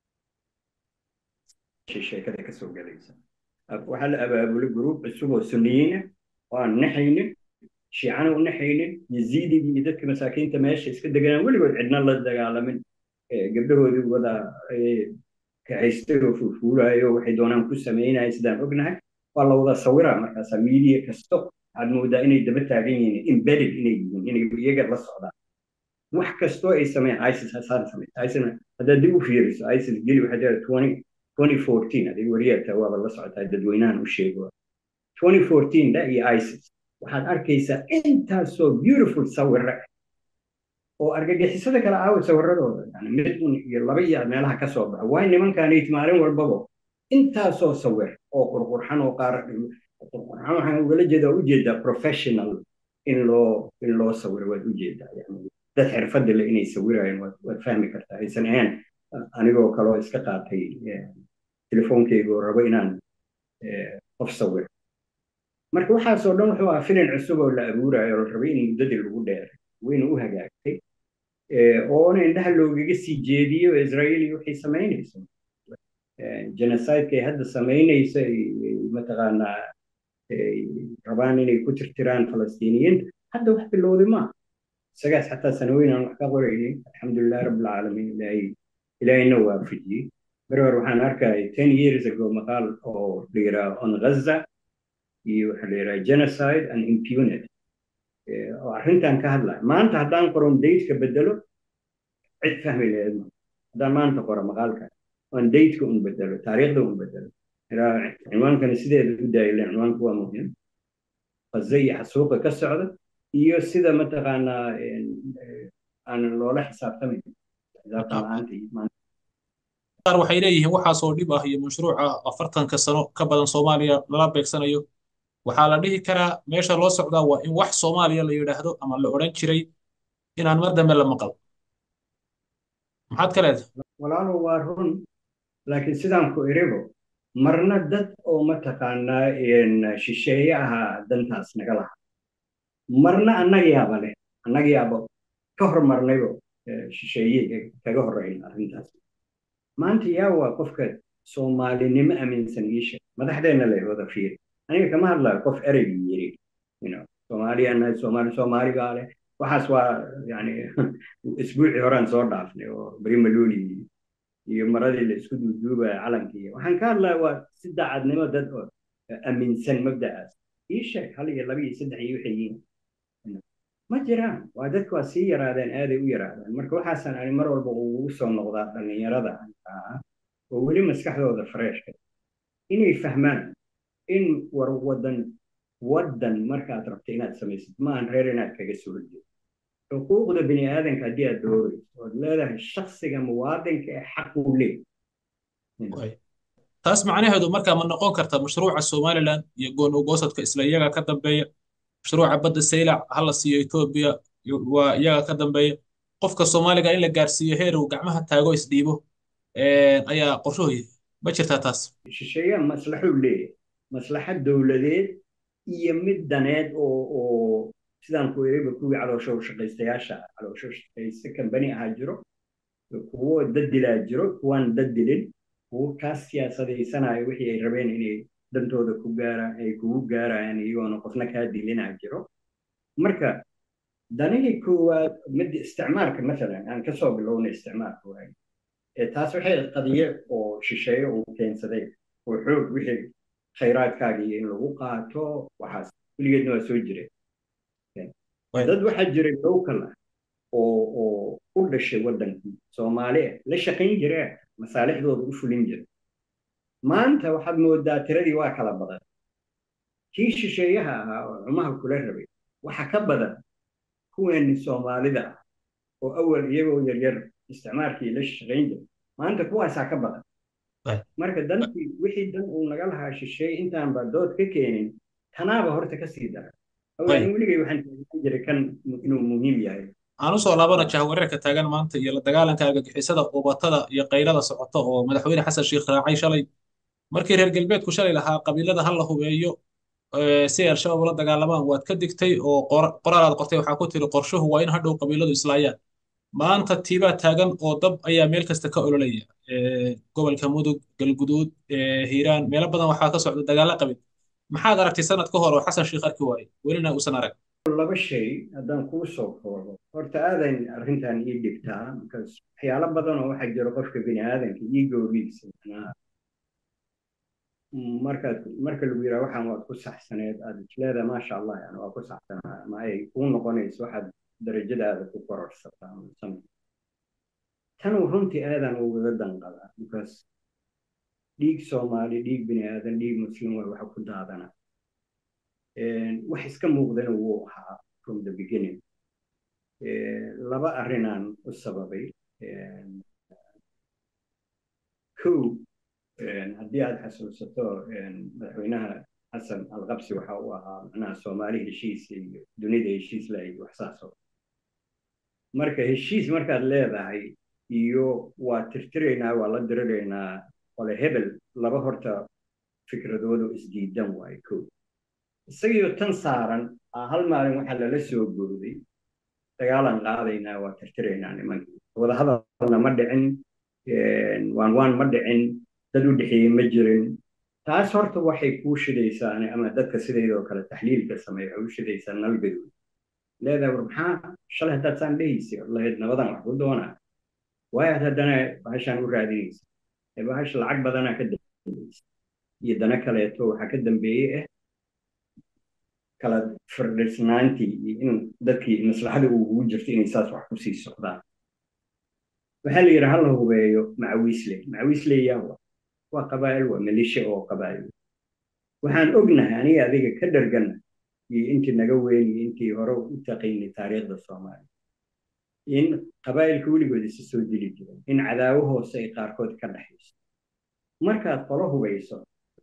sheekada ka soo galaysa waxaa la abaabulay gruub cusub oo sunniyiin ah oo aan naxaynin shiicana u naxaynin yaziidigii iyo dadka masaakiinta meesha iska deganaan weligood cidna la dagaalamin gabdhahoodii wada kacaystay oo fuulfuulayo waxay doonaan ku samaynaya sidaan ognahay waa la wada sawiraa markaasaa miidiya kasto waxaad moodaa inay daba taagan yihiin embedded inay yihiin inay iyaga la socdaan wax kastoo ay sameeyaan isis hasaan samaysa isis haddaad dib u fiiriso isis geli waxay leedahay twenty twenty fourteen adiga wariyaata waaba la socotaa dadweynahan u sheego twenty fourteen da iyo isis waxaad arkaysaa intaasoo beautiful sawirra oo argagixisada kale aawo sawiradooda yani mid un iyo laba iyo meelaha ka soo baxa waay nimankaanay maalin walbaba intaasoo sawir oo qurqurxan oo qaar qurqurxan waxaan ugala jeedaa ujeedaa professional in loo in loo sawiro waad ujeedaa yani dad xirfadda le inay sawirayaan waad fahmi kartaa aysan ahayn anigoo kaloo iska qaatay telefoonkeyga oo rabo inaan qof sawir marka waxaasoo dhan wuxuu ahaa filin cusub oo la abuurayo oo la rabay in muddadii lagu dheeray wayna u hagaagtay oona indhaha loogaga sii jeediyo israa'iil iyo waxay samaynayso genocideka ay hadda samaynayso mataqaanaa rabaan inay ku tirtiraan falastiiniyiinta hadda wax bilowday maaha isagaas xataa sanooyin aan wax ka qoraynin alxamdulilah rabbilcaalamiin ilaahay ilaahayna waafajiyey beri hore waxaan arkayay ten years ago maqaal oo la yidhaha on gaza iyo waxa la yidhaha genocide and impunity oo arrintan ka hadlaya maanta haddaan qoron dateka bedelo cid fahmi lahayd ma haddaan maanta qoro maqaalka oon dateka un bedelo taariikhda un bedelo cinwaankana sideeda u daayile cinwaanku waa muhiim qaze iyo xasuuqa ka socda iyo sida mataqaanaa aan loola xisaabtamayn xisaabtan la'aanta iyo qaar waxay leeyihiin waxaasoo dhib ah iyo mashruuca afartanka sano ka badan soomaaliya lala beegsanayo waxaa la dhihi karaa meesha loo socdaa waa in wax soomaaliya la yidhaahdo ama la odhan jiray inaan mar dambe la maqal maxaad ka leedahay walaalo waa run laakiin sidaan ku iribo marna dad oo mataqaanaa shisheeye ahaa dantaas naga laha marna annagayaaba leh annagayaaba ka hormarnaybo shisheeye kaga horreyn arrintaas maanta yaa waa qofka soomaalinimo aaminsan ii sheeg madaxdeenna leh wada fiir aniga kama hadlayo qof ereygii yiri soomaaliya nahay soomaali soomaaligaa leh waxaas waa yani isbuucii horaan soo dhaafnay oo beri maluuli iyo maradii la isku duuduubaya calankii waxaan ka hadlaya waa si daacadnimo dad oo aaminsan mabda'aas ii sheeg hal iyo laba iyo saddex iyo waxay yihiin ma jiraan waa dadku waa sii yaraadeen aaday u yaraadeen marka waxaasaan ani mar walba ugu soo noqdaa dhallinyarada ah oo weli maskaxdooda freeshka inay fahmaan in war wadan wadan markaad rabto inaad samaysid ma aan reer inaad kaga soo horjeedo xuquuqda bini aadanka haddii aad doorayso ood leedahay shaksiga muwaadinka ee xaq uu leeyahay taas macnaheedu markaa ma noqon karta mashruuca somaliland iyo goon ugoosadka isla iyaga ka dambeeya mashruuca badda saylac hala siiyo etoobiya waa iyaga ka dambeeya qofka soomaaliga in la gaarsiiyo heer uu gacmaha taago isdhiibo ayaa qorshuhu ma jirtaa taas shisheeya maslaxuu leeyahay maslaxad dowladeed iyo mid daneed oo oo sidaan ku eega kuwii caloosho shaqaystayaasha caloosho shaqaysta kambani ahaa jiro kuwo dad dilaa jiro kuwaan dad dilin kuwo kaas siyaasadaysanaya wixii ay rabeen inay dantooda ku gaaraan ay kugu gaarayaan iyagoona qofna kaa dilinaa jiro marka danihii koowaad mid isticmaalka masalan aan ka soo bilownay isticmaalka waay taas waxay qadiye oo shisheeye uu keensaday oo xoog wixii khayraadkaagii in lagu qaato waxaas weligeedna waa soo jireen dad waxaa jiray local ah oo oo u dhashay waddankii soomaali la shaqayn jire masaalixdooda u fulin jira maanta waxaad moodaa tiradii waa kala badan kii shisheeyaha ahaa oo cumaha kula rabay waxa ka badan kuweeni soomaalida ah oo awal iyagoo yaryar isticmaalkii la shaqayn jira maanta kuwaasaa ka badan marka dantii wixii dan uu naga lahaa shisheeye intaan ba dood ka keenin tanaaba horta ka sii dara awalin weligay waxaan taagan jiray kan inuu muhiim yahay aan usoo laabana jahwareerka taagan maanta iyo la dagaalanka argagixisada qubatada iyo qaylada socota oo madaxweyne xasan sheekh raacay shalay markii reer galbeedku shalay lahaa qabiilada ha la hubeeyo si al-shabaab ula dagaalamaan waad ka digtay oo qoraal aad qortay waxaa ku tiri qorshuhu waa in hadhow qabiiladu islaayaan maanta tiibaa taagan oo dab ayaa meel kasta ka ololaya gobolka mudug galguduud hiiraan meelo badan waxaa ka socda dagaalla qabin maxaad aragtay sanad ka hor oo xasan sheekh arki waayey welina uusan arag laba shay haddaan kuu soo koobo horta aadan arrintan ii dhigtaa because waxyaalo badan oo waxaa jiro qofka bini aadanka ii goobiisa macnaha markaad marka lagu yidhaha waxaan waad ku saxsaneed aad isleedahay maasha allah yani waa ku saxsanaa ma ay kuu noqonayso waxaad darajadaada ku kororsataa samay tanuu runtii aadan ugaga danqadaa because dhiig soomaali dhiig bini aadan dhiig muslim way waxa ku daadana wax iska muuqdana wuu ahaa from the beginning laba arrinaan u sababay kow haddii aad xasuusato madaxweynaha xasan alqabsi waxa uu ahaa macnaha soomaali heshiis iyo dunida heshiis la iyo wax saas oo marka heshiis markaad leedahay iyo waa tirtiraynaa waa la diriraynaa ole hebel laba horta fikradoodu isdiidan waayo kow isagoo tan saaran hal maalin waxaa lala soo gooday dagaalan qaadaynaa waa tirtiraynaa nimankii wadahadalna ma dhicin waan waan ma dhicin dad u dhexeeyey ma jirin taas horta waxay kuu shidaysaa ama dadka sideedoo kale taxliilka sameeya waxay u shidaysaa nalgadood leedahay war maxaa shalay haddaad saan dhehaysay lahayd nabadan wax ku doonaa waayaad haddana bahashaan u raadinaysa ee bahash lacag badanaa ka dambaysa iyo dana kaleeto waxaa ka dambeeyey ah kala firdhisnaantii iyo in dadkii maslaxada ugu jirto inay saas wax ku sii socdaan waxaa la yidhi ha la hubeeyo macawiisley macawiisley yaa wa waa qabaa'il waa malisha oo qabaa'il waxaan ognahay aniga adiga ka dhargana iyo intii naga weyn iyo intii hore u taqiinay taariikhda soomaaliya in qabaa'ilka weligood isa soo dili jiren in cadaawo hoose ay qaarkood ka dhaxayso markaad qolo hubayso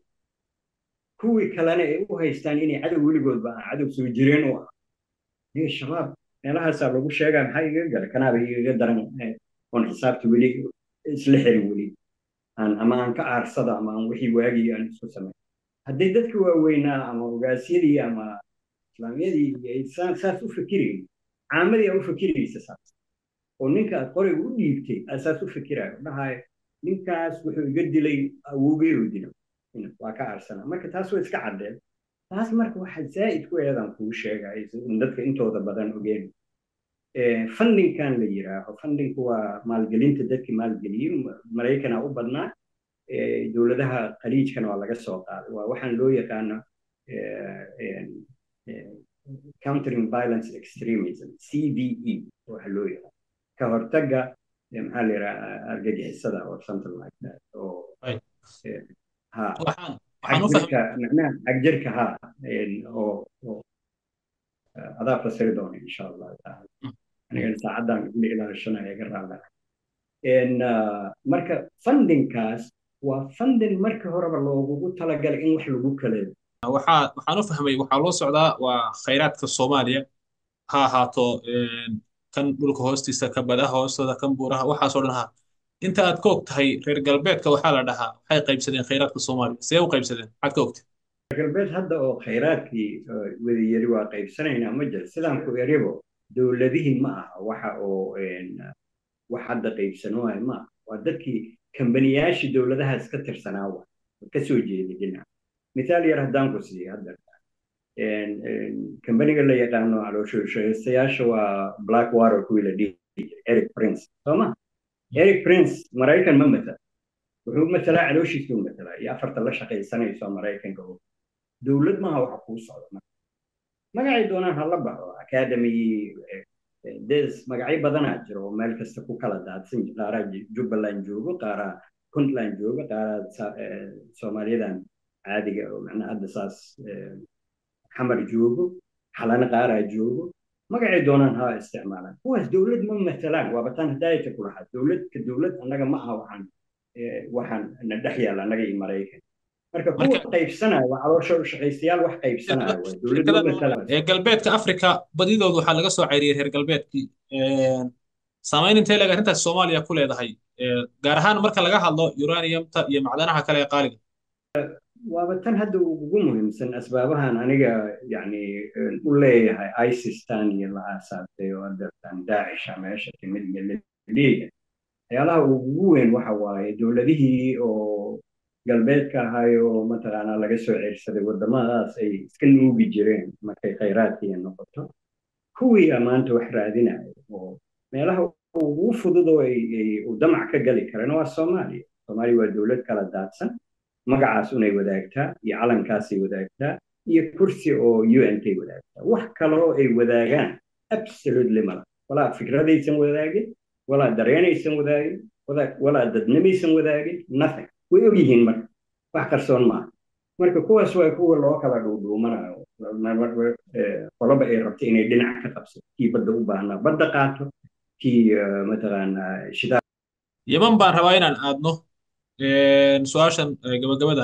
kuwii kalena ay u haystaan inay cadow weligoodba aan cadow soo jireen u ah niga shabaab meelahaasaa lagu sheegaa maxaa igaga gala kanaaba igaga daran oon xisaabta weli isla xirin weli aan ama aan ka aarsada ama aan wixii waagii aan isku samay hadday dadka waaweynaa ama ogaasyadii ama islaamiyadii ay saas u fikirayn caamadii aa u fikiraysa saas oo ninka aad qoriga u dhiibtay aad saas u fikiraayo dhahay ninkaas wuxuu iga dilay awowgay oo dilo waa ka aarsana marka taas waa iska caddeen taas marka waxa zaa'id ku eedan kuu sheegay in dadka intooda badan ogeen fundingkan la yiraaho fundingku waa maalgelinta dadkii maalgeliyey maraykana u badnaa dowladaha khaliijkana waa laga soo qaaday waa waxaan loo yaqaano countering violence extremism c v e waxa loo yaqaano ka hortagga maxaa la yidhaha argagixisada or something like that oo ha xagjirka macnaha xagjirka ha oo oo adaa fasiri doona insha allah taala aniga saacadan ila ilaashanaya ga raala in marka fundingkaas waa funding markii horeba loogu talagalay in wax lagu kaleeyo waxaa waxaan u fahmay waxaa loo socdaa waa khayraadka Soomaaliya ha ahaato kan dhulka hoostiisa ka badaha hoostooda kan buuraha waxaasoo dhan ha inta aad ka og tahay reer galbeedka waxaa la dhahaa waxay qaybsadeen khayraadka Soomaaliya see u qaybsadeen maxaad ka ogtay reer galbeed hadda oo khayraadkii wada yari waa qaybsanaynaa ma jiro sidaan ku eribo dowladihii ma aha waxa oo wax hadda qaybsanoohay ma aha waa dadkii kambaniyaashii dowladahaas ka tirsanaa wa ka soo jeeday dhinaca mithaal yar haddaan ku siiyo hadda kambaniga la yaqaano calooshaystayaasha waa black water kuwii la dhihi jiray eric prince sooma eric prince maraykan ma matala wuxuu matalaa calooshiisuu matalaa iyo afarta la shaqaysanayso maraykanka oo dowlad maaha waxa kuu socda magacay doonaan hala baxo academy des magacyo badanaa jiro oo meel kasta ku kala daadsan qaaraa jubbaland joogo qaaraa puntland joogo qaaraa soomaaliyadan caadiga oo macnaha hadda saas xamar joogo xalana qaaraa joogo magacay doonaan ha isticmaalaan kuwaas dowlad ma matalaan waaba tan hadaayata ku lahaa dowlad ka dowlad annaga ma aha waxaan waxaan na dhex yaala annaga iyo maraykan marka kuwa qaybsanaya waa caloosha shaqaystayaal wax qaybsanaya waa dowlad ma matalaan ee galbeedka Afrika badidoodu waxaa laga soo cayriyay reer galbeedkii saamayn intee laga arrintaas Soomaaliya ku leedahay gaar ahaan marka laga hadlo uraniumta iyo macdanaha kale ee qaaliga waaba tan hadda ugu muhiimsan asbaabahan aniga yani u leeyahay ISIS-tan iyo la aasaasay oo adartan daacisha meesha timid iyo liiga waxyaalaha ugu weyn waxa waaye dowladihii oo galbeedka ahay oo mataqaanaa laga soo ceersaday waddamadaas ay iska nuugi jireen markay khayraadkiiya noqoto kuwii maanta wax raadinaya oo meelaha ugu fudud oo ay u damac ka gali kareen waa Soomaaliya Soomaaliya waa dowlad kala daadsan magacaas unay wadaagtaa iyo calankaasay wadaagtaa iyo kursi oo U N K wadaagtaa wax kale oo ay wadaagaan absolutely mala walaa fikradaysan wadaagin walaa dareenaysan wadaagin walaa dadnimaysan wadaagin nothing way og yihiin marka wax qarsoon maaha marka kuwaas waa kuwa loo kala dhuudhuumanayo qoloba ay rabta inay dhinac ka qabsato kii badda u baahnaa badda qaato kii mataqaanaa shidaal yaman baan rabaa inaan aadno su-aashan gabagabada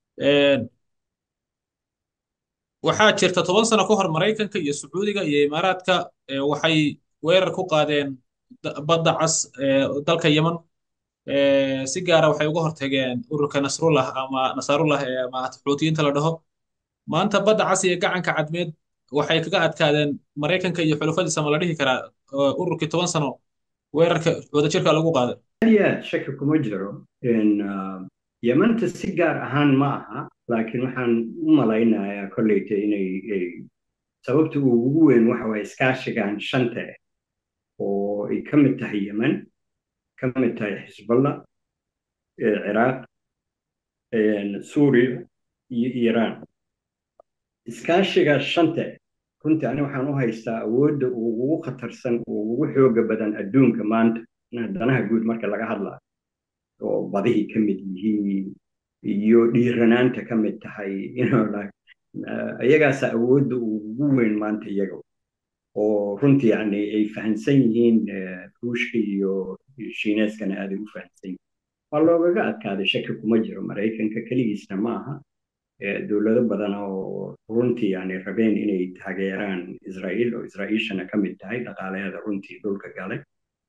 waxaa jirta toban sano ka hor maraykanka iyo sacuudiga iyo imaaraadka waxay weerar ku qaadeen badda cas dalka yaman si gaara waxay uga hortageen ururka nasrullah ama nasaarullah ama xuutiyiinta la dhaho maanta badda cas iyo gacanka cadmeed waxay kaga adkaadeen maraykanka iyo xulafadiisa ma la dhihi karaa ururkii toban sano weerarka wadajirka lagu qaaday aad shaki kuma jiro in yamanta si gaar ahaan ma aha laakiin waxaan u malaynayaa kolleyta inay sababta ugu weyn waxa waye iskaashigan shanta ah oo ay ka mid tahay yemen ka mid tahay xisballah ciraaq suuriya iyo iiraan iskaashiga shanta ah runtii ani waxaan u haystaa awoodda ugu khatarsan oo ugu xooga badan adduunka maanta danaha guud marka laga hadlayo oo badihii ka mid yihiin iyo dhiiranaanta ka mid tahay iyagaasa awoodda ugu weyn maanta iyaga oo runtii yani ay fahansan yihiin ruushka iyo shiineyskana aaday u fahansan yihiin waa loogaga adkaaday shaki kuma jiro maraykanka keligiisna ma aha dowlado badan oo runtii yani rabeen inay taageeraan israa'iil oo israa'iishana ka mid tahay dhaqaalaheeda runtii dhulka galay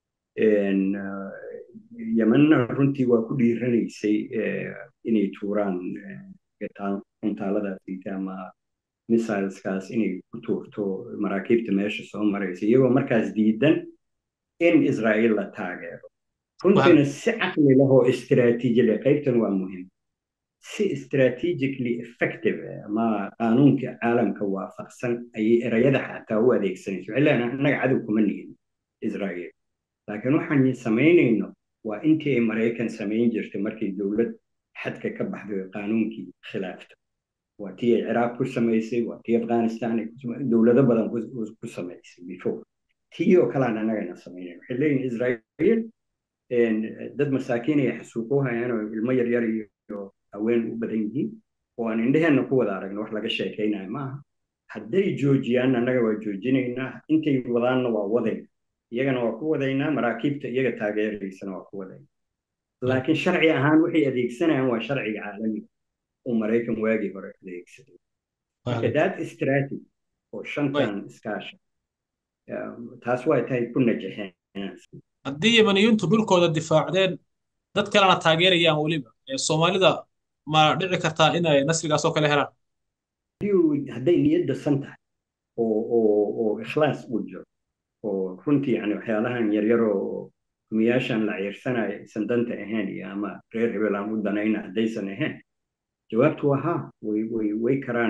yemenna runtii waa ku dhiiranaysay inay tuuraan kuntaaladaasiita ama missileskaas inay ku tuurto maraakiibta meesha soo maraysa iyagoo markaas diidan in israa'iil la taageero runtiina si caqli leh oo istiraatiiji leh qaybtan waa muhiim si strategically effective ama qaanuunka caalamka waafaqsan ayay erayada xataa u adeegsanaysa waxay leedahay annaga cadow kuma nihin israa'iil laakiin waxaan samaynayno waa intii ay maraykan samayn jirtay markay dowlad xadka ka baxday qaanuunkii khilaafta waa tii ay ciraaq ku samaysay waa tii afghanistan ay dowlado badan ku samaysay before tii oo kalean annagana samaynayn waxay leeyihin israa'iil dad masaakiin ay xasuuqu hayaan oo ilmo yaryar iyo haween u badan yihiin oo aan indheheenna ku wada aragno wax laga sheekaynayo maaha hadday joojiyaan annaga waa joojinaynaa intay wadaanna waa wadayna iyagana waa ku wadaynaa maraakiibta iyaga taageeraysana waa ku wadaynaa laakiin sharci ahaan waxay adeegsanayaan waa sharciga caalamiga oo maraykan waagii hore adeegsaday marka that strategy oo shantan iskaasha taas waa tahay ku najaxeen haddii yemaniyintu dhulkooda difaacdeen dad kalena taageerayaan weliba soomaalida ma dhici kartaa inay nasrigaas oo kale helaan hadday niyadda san tahay oo oo oo ikhlaas uu jiro oo runtii yani waxyaalahan yaryar oo kumiyaashan la ciirsanayo aysan danta ahayn iyo ama reer hebel aan u danayna haddaysan ahayn jawaabtu waa haa way way way karaan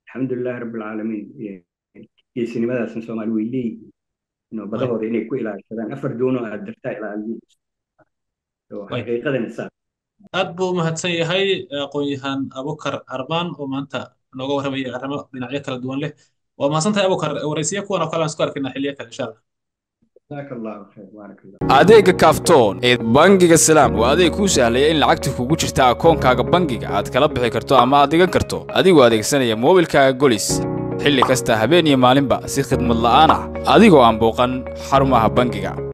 الحمد لله رب العالمين في سينما سومالي ويلي إنه بدأوا إني كويلا كذا أفر دونه أدرتا إلى الجيل حقيقة الإنسان aad buu u mahadsan yahay aqoon-yahan Abuukar Arbaan oo maanta nooga warramaya arrimo dhinacyo kala duwan leh waa mahadsantahay Abuukar waraysiyo kuwan oo kale aan isku arkayna xilliyo kale insha Allah جزاك الله خير بارك الله adeega Kaftoon ee bangiga Salaam waa adeeg ku sahlaya in lacagtu kugu jirta akoonkaaga bangiga aad kala bixi karto ama aad dhigan karto adigoo adeegsanaya moobilkaaga Golis xilli kasta habeen iyo maalinba si khidmad la'aan ah adigoo aan booqan xarumaha bangiga